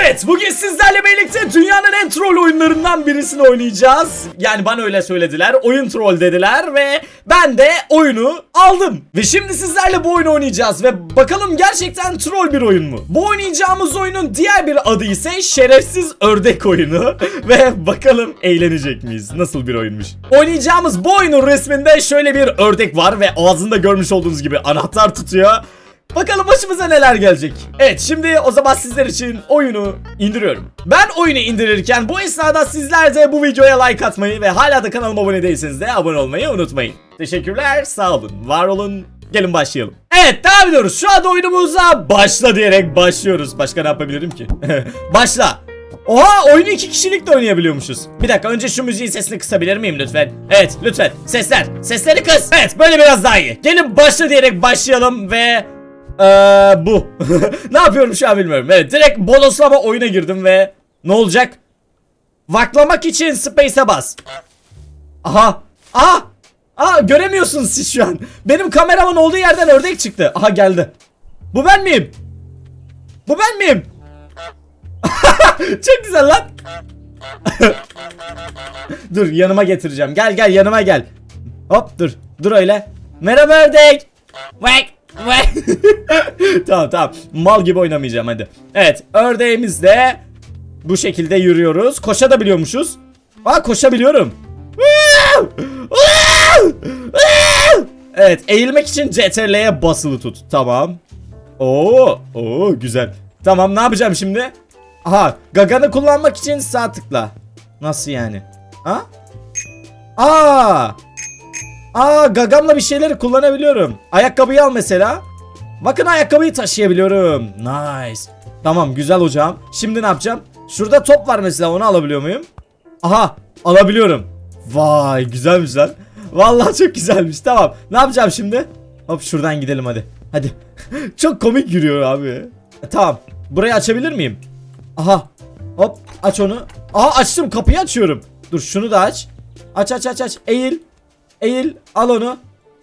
Evet, bugün sizlerle birlikte dünyanın en troll oyunlarından birisini oynayacağız. Yani bana öyle söylediler, oyun troll dediler ve ben de oyunu aldım. Ve şimdi sizlerle bu oyunu oynayacağız ve bakalım gerçekten troll bir oyun mu? Bu oynayacağımız oyunun diğer bir adı ise şerefsiz ördek oyunu. Ve bakalım eğlenecek miyiz? Nasıl bir oyunmuş? Oynayacağımız bu oyunun resminde şöyle bir ördek var ve ağzında görmüş olduğunuz gibi anahtar tutuyor. Bakalım başımıza neler gelecek. Evet, şimdi o zaman sizler için oyunu indiriyorum. Ben oyunu indirirken bu esnada sizler de bu videoya like atmayı ve hala da kanalıma abone değilseniz de abone olmayı unutmayın. Teşekkürler, sağ olun, var olun. Gelin başlayalım. Evet, devam ediyoruz. Şu anda oyunumuza başla diyerek başlıyoruz. Başka ne yapabilirim ki? Başla. Oha, oyunu 2 kişilik de oynayabiliyormuşuz. Bir dakika, önce şu müziğin sesini kısabilir miyim lütfen? Evet, lütfen. Sesleri kıs. Evet, böyle biraz daha iyi. Gelin başla diyerek başlayalım ve... bu. Ne yapıyorum şu an bilmiyorum. Evet, direkt bodoslama oyuna girdim ve ne olacak? Vaklamak için space'e bas. Aha. Göremiyorsunuz siz şu an. Benim kameramın olduğu yerden ördek çıktı. Aha, geldi. Bu ben miyim? Çok güzel lan. Dur, yanıma getireceğim. Gel yanıma gel. Hop, dur öyle. Merhaba ördek. Tamam, mal gibi oynamayacağım, hadi. Evet, ördeğimizle bu şekilde yürüyoruz. Koşabiliyormuşuz. Koşabiliyorum. Evet, eğilmek için CTRL'ye basılı tut. Tamam. Oo, güzel. Tamam, ne yapacağım şimdi? Aha, gaganı kullanmak için sağ tıkla. Nasıl yani? Gagamla bir şeyleri kullanabiliyorum. Ayakkabıyı al mesela. Bakın, ayakkabıyı taşıyabiliyorum. Nice. Tamam, güzel hocam. Şimdi ne yapacağım? Şurada top var mesela, onu alabiliyor muyum? Aha, alabiliyorum. Vay, güzelmiş lan. Vallahi çok güzelmiş. Tamam, ne yapacağım şimdi? Hop, şuradan gidelim hadi. Çok komik yürüyor abi. Tamam, burayı açabilir miyim? Aha, hop, aç onu. Aha, açtım, kapıyı açıyorum. Dur, şunu da aç. Aç. Eğil, al onu,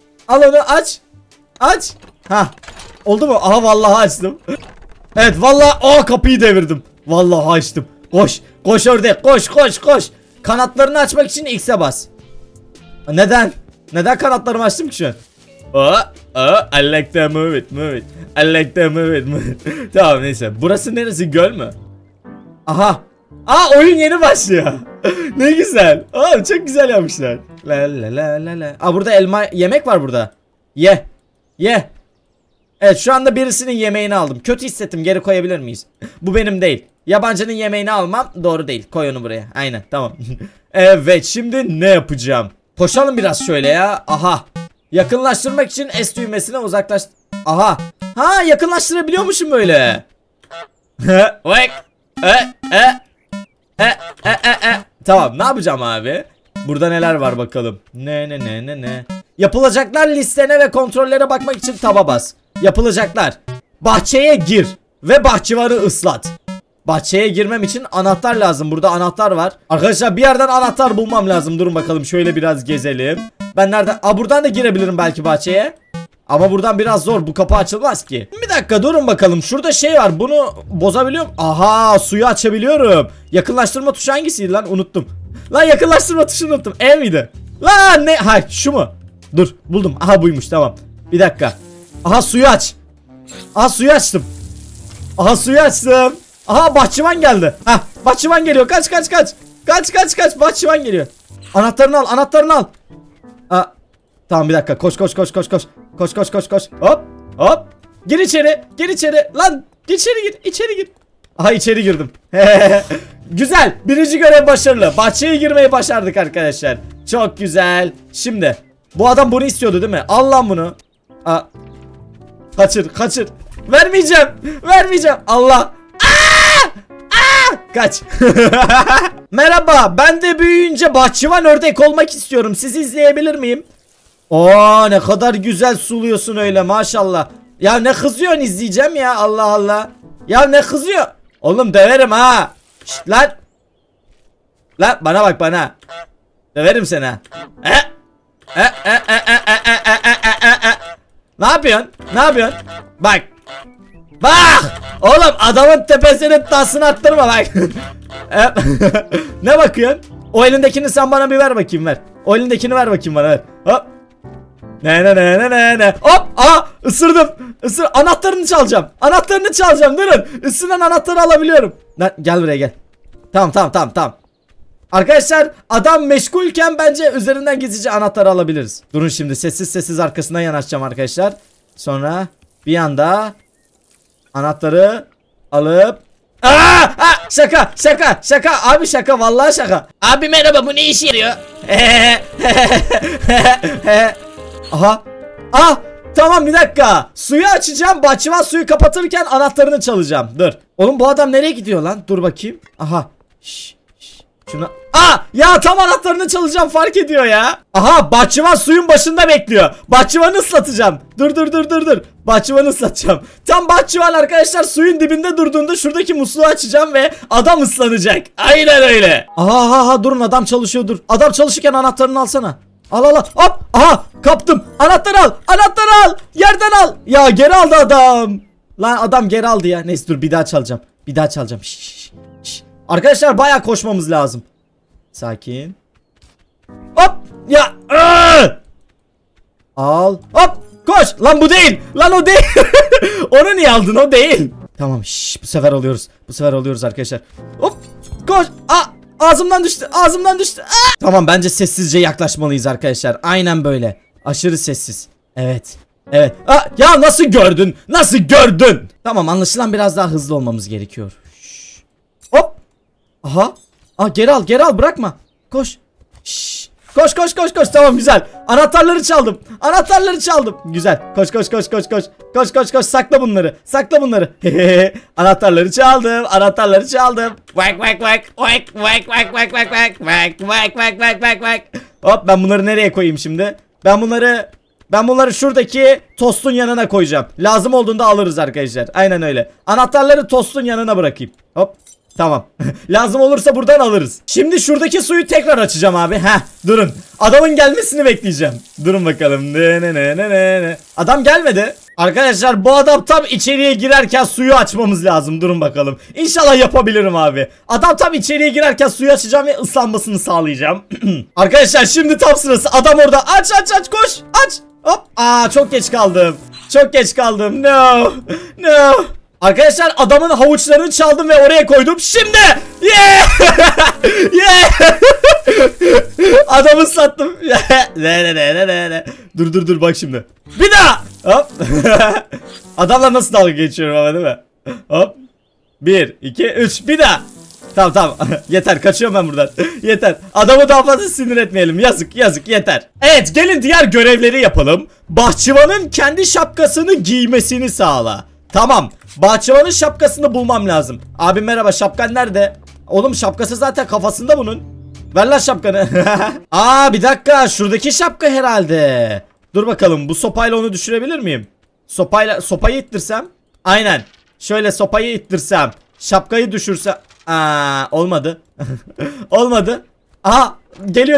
aç. Ha, oldu mu? Aha, vallahi açtım. Evet, vallahi kapıyı devirdim. Vallahi açtım. Koş ördek, koş. Kanatlarını açmak için X'e bas. Neden kanatlarımı açtım ki şu an? I like to move it. I like to move it. Tamam, neyse. Burası neresi, göl mü? Aha. Oyun yeni başlıyor. Ne güzel. Çok güzel yapmışlar. La. Burada elma yemek var burada. Ye. Evet, şu anda birisinin yemeğini aldım. Kötü hissettim, geri koyabilir miyiz? Bu benim değil. Yabancının yemeğini almam doğru değil. Koy onu buraya. Aynen, tamam. Evet, şimdi ne yapacağım? Koşalım biraz şöyle ya. Aha. Yakınlaştırmak için S düğmesine uzaklaş. Aha. Yakınlaştırabiliyormuşum böyle. Tamam, ne yapacağım abi? Burada neler var bakalım. Ne. Yapılacaklar listene ve kontrollere bakmak için taba bas. Yapılacaklar. Bahçeye gir ve bahçıvanı ıslat. Bahçeye girmem için anahtar lazım. Burada anahtar var. Arkadaşlar, bir yerden anahtar bulmam lazım. Durun bakalım, şöyle biraz gezelim. Ben nereden? Buradan da girebilirim belki bahçeye. Ama buradan biraz zor. Bu kapı açılmaz ki. Bir dakika, durun bakalım. Şurada şey var. Bunu bozabiliyorum. Aha, suyu açabiliyorum. Yakınlaştırma tuşu hangisiydi lan? Unuttum. Lan, yakınlaştırma tuşunu unuttum. E miydi? Lan ne? Şu mu? Dur, buldum. Aha, buymuş, tamam. Bir dakika. Aha, suyu aç. Suyu açtım. Aha, bahçıvan geldi. Bahçıvan geliyor. Kaç. Bahçıvan geliyor. Anahtarını al. Tamam, bir dakika. Koş. Hop. Gir içeri. Lan, içeri gir. Aha, içeri girdim. Güzel. Birinci görev başarılı. Bahçeye girmeyi başardık arkadaşlar. Çok güzel. Şimdi bu adam bunu istiyordu değil mi? Al lan bunu. Kaçır. Vermeyeceğim. Allah. Kaç. Merhaba, ben de büyüyünce bahçıvan ördek olmak istiyorum. Sizi izleyebilir miyim? Ne kadar güzel suluyorsun öyle, maşallah. Ya ne kızıyorsun, izleyeceğim ya, Allah. Ya ne kızıyor? Oğlum, döverim ha. Şşt lan. Lan, bana bak, bana. Döverim seni ha. Ne yapıyorsun? Bak. Bak! Oğlum adamın tepesinin tasını attırma bak. Ne bakıyorsun? O elindekini sen bana bir ver bakayım, ver. O elindekini ver bakayım bana, ver. Hop. Ne. Hop! Aha! Isırdım. Anahtarını çalacağım. Durun. Üstünden anahtarı alabiliyorum. Lan gel buraya gel. Tamam. Arkadaşlar adam meşgulken bence üzerinden gizlice anahtarı alabiliriz. Durun şimdi sessiz arkasından yanaşacağım arkadaşlar. Sonra bir anda anahtarı alıp şaka abi, şaka vallahi şaka. Abi merhaba, bu ne işe yarıyor? Aha. Tamam, bir dakika. Suyu açacağım, bahçıvan suyu kapatırken anahtarını çalacağım. Dur. Oğlum bu adam nereye gidiyor lan? Dur bakayım. Aha. Şuna. Ya tam anahtarını çalacağım, fark ediyor ya. Aha, bahçıvan suyun başında bekliyor. Bahçıvanı ıslatacağım. Dur. Bahçıvanı ıslatacağım. Tam bahçıvan arkadaşlar suyun dibinde durduğunda şuradaki musluğu açacağım ve adam ıslanacak. Aynen öyle. Aha durun, adam çalışıyor, dur. Adam çalışırken anahtarını alsana. Al. Hop. Aha, kaptım. Anahtarı al. Yerden al. Ya geri aldı adam. Lan adam geri aldı ya. Neyse dur, bir daha çalacağım. Şşş. Arkadaşlar bayağı koşmamız lazım. Sakin. Hop. Ya. Al. Hop. Koş. Lan bu değil. Lan o değil. Onu niye aldın? O değil. Tamam. Bu sefer oluyoruz arkadaşlar. Hop. Koş. Ağzımdan düştü. Tamam, bence sessizce yaklaşmalıyız arkadaşlar. Aynen böyle. Aşırı sessiz. Evet. Ya nasıl gördün? Tamam, anlaşılan biraz daha hızlı olmamız gerekiyor. Hop. Aha. Geri al, bırakma. Koş. Koş. Tamam, güzel. Anahtarları çaldım. Güzel. Koş. Sakla bunları. Anahtarları çaldım. Hop, ben bunları nereye koyayım şimdi? Ben bunları şuradaki tostun yanına koyacağım. Lazım olduğunda alırız arkadaşlar. Aynen öyle. Anahtarları tostun yanına bırakayım. Hop. Tamam. Lazım olursa buradan alırız. Şimdi şuradaki suyu tekrar açacağım abi. Durun. Adamın gelmesini bekleyeceğim. Durun bakalım. Adam gelmedi. Arkadaşlar bu adam tam içeriye girerken suyu açmamız lazım. Durun bakalım. İnşallah yapabilirim abi. Adam tam içeriye girerken suyu açacağım ve ıslanmasını sağlayacağım. Arkadaşlar şimdi tam sırası. Adam orada. Aç, koş. Aç. Hop. Çok geç kaldım. No. Arkadaşlar adamın havuçlarını çaldım ve oraya koydum. Şimdi adamı sattım. Dur bak şimdi. Bir daha. Hop. Adamla nasıl dalga geçiyorum ama, değil mi? Hop. 1 2 3 bir daha. Tamam. Yeter, kaçıyorum ben buradan. Yeter. Adamı daha fazla sinir etmeyelim. Yazık, yeter. Evet, gelin diğer görevleri yapalım. Bahçıvanın kendi şapkasını giymesini sağla. Tamam. Bahçıvanın şapkasını bulmam lazım. Abi merhaba, şapkan nerede? Oğlum şapkası zaten kafasında bunun. Ver lan şapkanı. Bir dakika, şuradaki şapka herhalde. Dur bakalım, bu sopayla onu düşürebilir miyim? Sopayı ittirsem. Aynen. Şöyle sopayı ittirsem. Şapkayı düşürsem. Olmadı. Olmadı. Geliyor.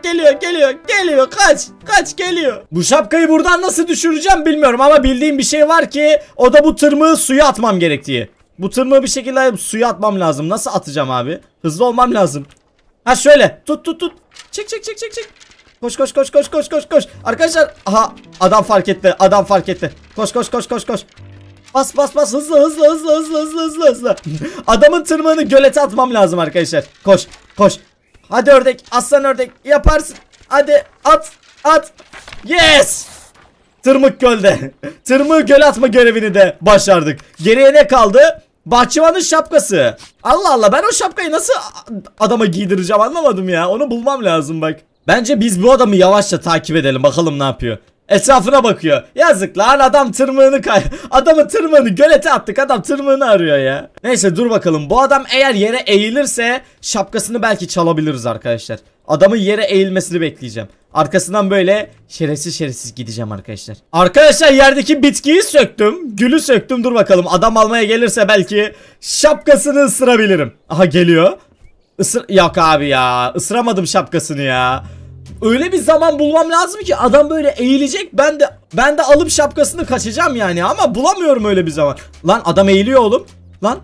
Kaç geliyor. Bu şapkayı buradan nasıl düşüreceğim bilmiyorum ama bildiğim bir şey var ki o da bu tırmığı suya atmam gerektiği. Bu tırmığı bir şekilde suya atmam lazım. Nasıl atacağım abi? Hızlı olmam lazım. Şöyle. Tut. Çek. Koş. Arkadaşlar, adam fark etti. Koş. Bas hızlı. Adamın tırmığını gölete atmam lazım arkadaşlar. Koş. Hadi ördek, aslan ördek, yaparsın. Hadi at. Yes! Tırmık gölde. Tırmığı göle atma görevini de başardık. Geriye ne kaldı? Bahçıvanın şapkası. Allah, ben o şapkayı nasıl adama giydireceğim anlamadım ya. Onu bulmam lazım bak. Bence biz bu adamı yavaşça takip edelim, bakalım ne yapıyor. Etrafına bakıyor. Yazık lan, adam tırmığını adamın tırmığını gölete attık, adam tırmığını arıyor ya. Neyse dur bakalım, bu adam eğer yere eğilirse şapkasını belki çalabiliriz arkadaşlar. Adamın yere eğilmesini bekleyeceğim. Arkasından böyle şerefsiz gideceğim arkadaşlar. Arkadaşlar yerdeki bitkiyi söktüm, gülü söktüm. Dur bakalım, adam almaya gelirse belki şapkasını ısırabilirim. Aha geliyor. Yok abi ya, ısıramadım şapkasını ya. öyle bir zaman bulmam lazım ki adam böyle eğilecek, ben de alıp şapkasını kaçacağım yani, ama bulamıyorum öyle bir zaman. Lan adam eğiliyor oğlum. Lan.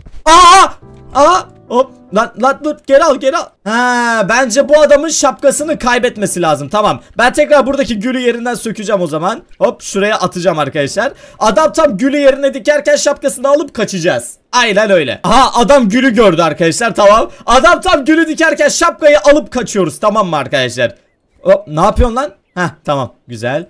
Hop. Lan dur, geri al. Bence bu adamın şapkasını kaybetmesi lazım. Tamam. Ben tekrar buradaki gülü yerinden sökeceğim o zaman. Hop, şuraya atacağım arkadaşlar. Adam tam gülü yerine dikerken şapkasını alıp kaçacağız. Aynen öyle. Aha, adam gülü gördü arkadaşlar, tamam. Adam tam gülü dikerken şapkayı alıp kaçıyoruz, tamam mı arkadaşlar? Hop, ne yapıyorsun lan? Heh, tamam, güzel.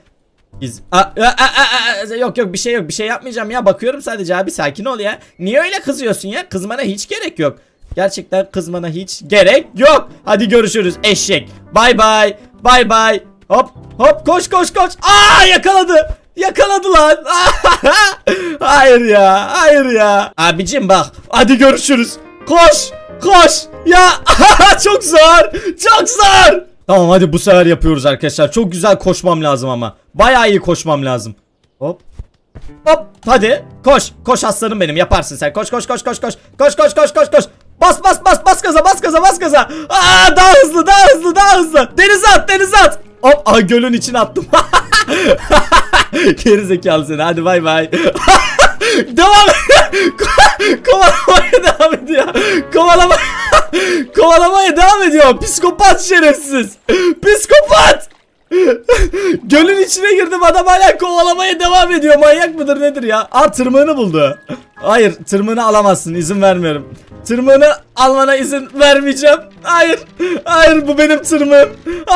Yok bir şey yapmayacağım ya, bakıyorum sadece abi, sakin ol ya. Niye öyle kızıyorsun ya? Kızmana hiç gerek yok. Gerçekten kızmana hiç gerek yok. Hadi görüşürüz eşek. Bay bay. Hop koş. Yakaladı lan. Hayır ya. Abicim bak, hadi görüşürüz. Koş. Ya çok zor. Tamam, hadi bu sefer yapıyoruz arkadaşlar. Çok güzel koşmam lazım ama. Bayağı iyi koşmam lazım. Hop. Hadi koş aslanım benim, yaparsın sen. Koş. Bas gaza. Daha hızlı. Denize at. Hop, gölün içine attım. Gerizekalı seni. Hadi bay. Devam. Kovalamaya devam ediyor. Psikopat şerefsiz. Gölün içine girdim, adam hala kovalamaya devam ediyor. Manyak mıdır nedir ya? Tırmığını buldu. Hayır, tırmığını alamazsın, izin vermiyorum. Tırmığını almana izin vermeyeceğim. Hayır, bu benim tırmığım.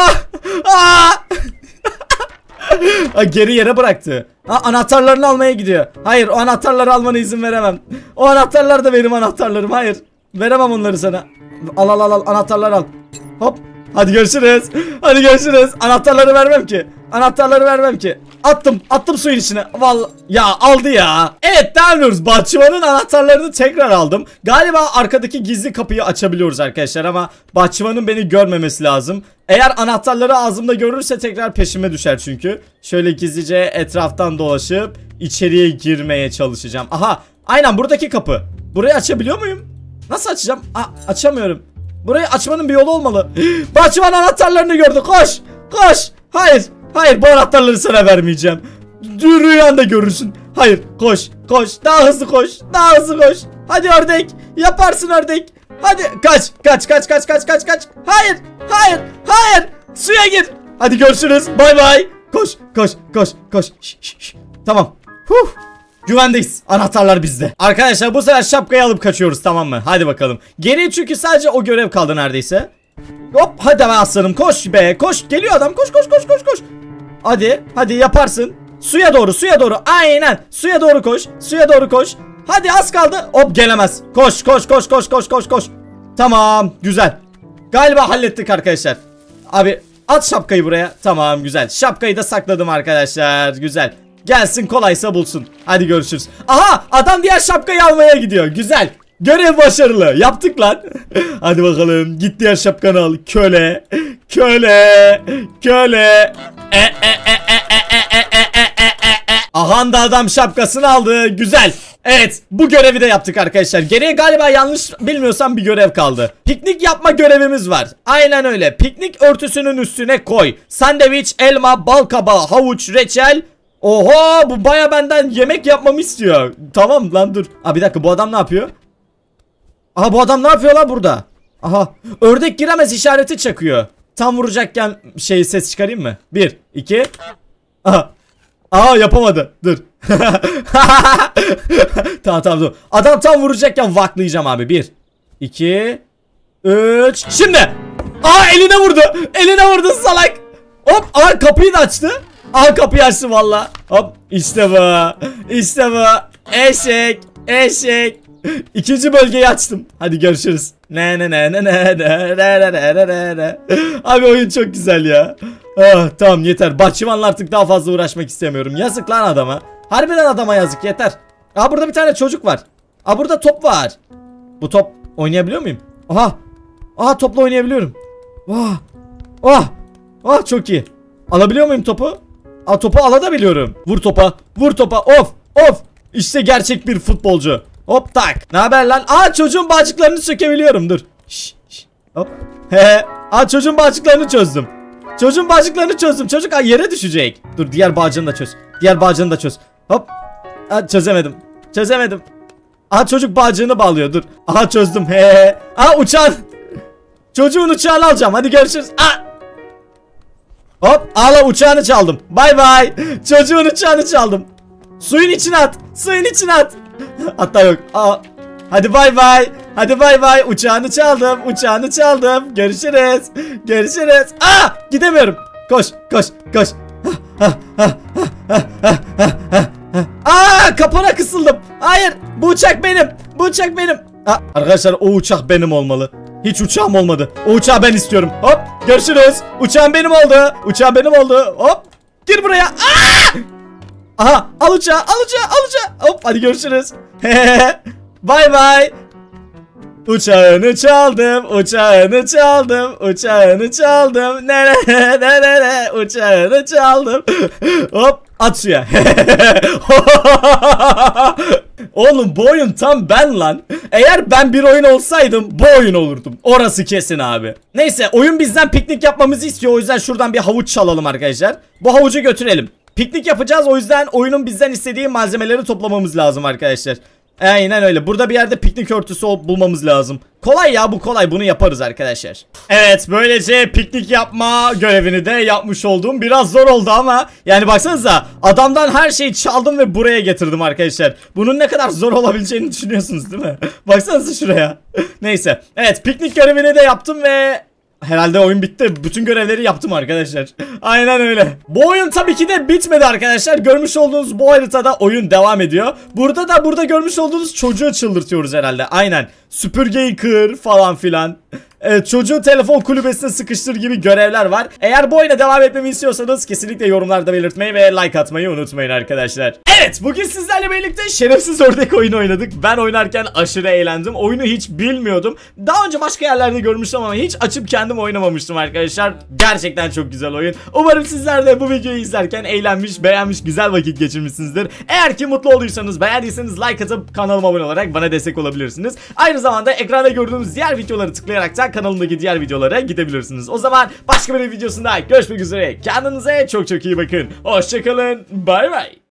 Geri yere bıraktı. Anahtarlarını almaya gidiyor. Hayır, o anahtarları almana izin veremem. O anahtarlar da benim anahtarlarım. Hayır, veremem onları sana. Al, anahtarları al. Hop. Hadi görüşürüz. Anahtarları vermem ki. Attım suyun içine. Vallahi ya, aldı ya. Evet, devam ediyoruz. Bahçıvanın anahtarlarını tekrar aldım. Galiba arkadaki gizli kapıyı açabiliyoruz arkadaşlar, ama bahçıvanın beni görmemesi lazım. Eğer anahtarları ağzımda görürse tekrar peşime düşer çünkü. Şöyle gizlice etraftan dolaşıp içeriye girmeye çalışacağım. Aha, aynen buradaki kapı. Burayı açabiliyor muyum? Nasıl açacağım? Açamıyorum. Burayı açmanın bir yolu olmalı. Bahçıvan anahtarlarını gördü. Koş. Hayır, bu anahtarları sana vermeyeceğim. Rüyanda görürsün. Hayır, koş. Daha hızlı koş. Hadi ördek. Yaparsın ördek. Hadi kaç. Hayır. Suya gir. Hadi görüşürüz. Bay. Koş. Şş. Tamam. Güvendeyiz. Anahtarlar bizde. Arkadaşlar bu sefer şapkayı alıp kaçıyoruz, tamam mı? Hadi bakalım. Geriye çünkü sadece o görev kaldı neredeyse. Hop, hadi be aslanım, koş be. Geliyor adam. Koş. Hadi yaparsın. Suya doğru. Aynen. Suya doğru koş. Hadi az kaldı. Hop, gelemez. Koş. Tamam, güzel. Galiba hallettik arkadaşlar. Abi at şapkayı buraya. Tamam, güzel. Şapkayı da sakladım arkadaşlar. Güzel. Gelsin, kolaysa bulsun. Hadi görüşürüz. Aha, adam diğer şapkayı almaya gidiyor. Güzel. Görev başarılı. Yaptık lan. Hadi bakalım. Git diğer şapkanı al. Köle. Aha da adam şapkasını aldı. Güzel. Evet, bu görevi de yaptık arkadaşlar. Geriye galiba yanlış bilmiyorsam bir görev kaldı. Piknik yapma görevimiz var. Aynen öyle. Piknik örtüsünün üstüne koy. Sandviç, elma, bal kabağı, havuç, reçel. Oho, bu baya benden yemek yapmamı istiyor. Tamam lan, dur. Bir dakika, bu adam ne yapıyor? Bu adam ne yapıyor lan burada? Aha, ördek giremez işareti çakıyor. Tam vuracakken ses çıkarayım mı? 1, 2. Yapamadı. Dur. Tamam dur. Adam tam vuracakken vaklayacağım abi. 1, 2, 3. Şimdi. Eline vurdu salak. Hop, kapıyı da açtı. Kapıyı açtı valla. Hop, işte bu. Eşek. İkinci bölgeyi açtım. Hadi görüşürüz. Abi oyun çok güzel ya. Tamam, yeter. Bahçıvanla artık daha fazla uğraşmak istemiyorum. Yazık lan adama. Harbiden adama yazık, yeter. Burada bir tane çocuk var. Burada top var. Bu top oynayabiliyor muyum? Topla oynayabiliyorum. Çok iyi. Alabiliyor muyum topu? Topu alabiliyorum. Vur topa. Of. İşte gerçek bir futbolcu. Hop tak. Ne haber lan? Çocuğun bağcıklarını sökebiliyorum. Dur. Hop. Çocuğun bağcıklarını çözdüm. Çocuğun bağcıklarını çözdüm. Çocuk yere düşecek. Dur diğer bağcığını da çöz. Diğer bağcığını da çöz. Hop. Çözemedim. Çözemedim. Aha çocuk bağcığını bağlıyor. Dur. Aha çözdüm. He. Aha uçağın. Çocuğun uçağını alacağım. Hadi görüşürüz. Hop. Ala uçağını çaldım. Bay bay. Çocuğun uçağını çaldım. Suyun içine at. Suyun içine at. Hatta yok. Hadi bay bay. Hadi bay bay. Uçağını çaldım. Uçağını çaldım. Görüşürüz. Görüşürüz. Gidemiyorum. Koş. Koş. Koş. Kapana kısıldım. Hayır. Bu uçak benim. Bu uçak benim. Arkadaşlar o uçak benim olmalı. Hiç uçağım olmadı. O uçağı ben istiyorum. Hop. Görüşürüz. Uçağım benim oldu. Uçağım benim oldu. Hop. Gir buraya. Aha. Al uçağı. Al uçağı. Al uçağı. Hop. Hadi görüşürüz. Bay bay. Uçağını çaldım. Uçağını çaldım. Uçağını çaldım. Ne uçağını çaldım. Hop at suya. Oğlum bu oyun tam ben lan. Eğer ben bir oyun olsaydım bu oyun olurdum. Orası kesin abi. Neyse oyun bizden piknik yapmamızı istiyor. O yüzden şuradan bir havuç çalalım arkadaşlar. Bu havucu götürelim. Piknik yapacağız, o yüzden oyunun bizden istediği malzemeleri toplamamız lazım arkadaşlar. Aynen öyle. Burada bir yerde piknik örtüsü bulmamız lazım. Kolay ya, bu kolay, bunu yaparız arkadaşlar. Evet, böylece piknik yapma görevini de yapmış oldum. Biraz zor oldu ama yani baksanıza, adamdan her şeyi çaldım ve buraya getirdim arkadaşlar. Bunun ne kadar zor olabileceğini düşünüyorsunuz değil mi? Baksanıza şuraya. Neyse, evet, piknik görevini de yaptım ve herhalde oyun bitti. Bütün görevleri yaptım arkadaşlar. Aynen öyle. Bu oyun tabii ki de bitmedi arkadaşlar. Görmüş olduğunuz bu haritada oyun devam ediyor. Burada görmüş olduğunuz çocuğu çıldırtıyoruz herhalde. Aynen. Süpürgeyi kır falan filan. Çocuğu telefon kulübesine sıkıştır gibi görevler var. Eğer bu oyuna devam etmemi istiyorsanız kesinlikle yorumlarda belirtmeyi ve like atmayı unutmayın arkadaşlar. Evet, bugün sizlerle birlikte şerefsiz ördek oyunu oynadık. Ben oynarken aşırı eğlendim. Oyunu hiç bilmiyordum. Daha önce başka yerlerde görmüştüm ama hiç açıp kendim oynamamıştım arkadaşlar. Gerçekten çok güzel oyun. Umarım sizler de bu videoyu izlerken eğlenmiş, beğenmiş, güzel vakit geçirmişsinizdir. Eğer ki mutlu olduysanız, beğendiyseniz like atıp kanalıma abone olarak bana destek olabilirsiniz. Aynı zamanda ekranda gördüğünüz diğer videoları tıklayarak da kanalımdaki diğer videolara gidebilirsiniz. O zaman başka bir videosunda görüşmek üzere. Kendinize çok çok iyi bakın. Hoşçakalın. Bay bay.